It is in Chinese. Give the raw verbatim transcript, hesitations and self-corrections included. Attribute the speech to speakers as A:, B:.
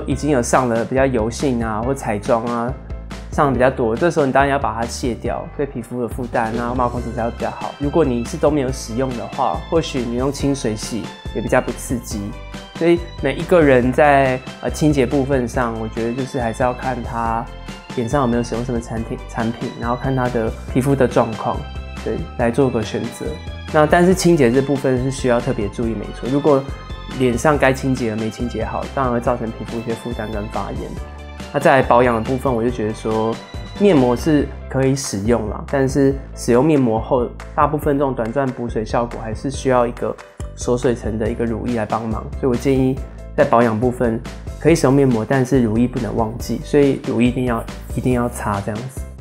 A: 说已经有上了比较油性啊或彩妆啊，上的比较多，这时候你当然要把它卸掉，对皮肤的负担啊毛孔质才会比较好。如果你是都没有使用的话，或许你用清水洗也比较不刺激。所以每一个人在呃清洁部分上，我觉得就是还是要看他脸上有没有使用什么产品产品，然后看他的皮肤的状况，对，来做个选择。那但是清洁这部分是需要特别注意，没错。如果脸上该清洁的没清洁好，当然会造成皮肤一些负担跟发炎。那再来保养的部分，我就觉得说面膜是可以使用啦，但是使用面膜后，大部分这种短暂补水效果还是需要一个锁水层的一个乳液来帮忙。所以我建议在保养部分可以使用面膜，但是乳液不能忘记，所以乳液一定要一定要擦这样子。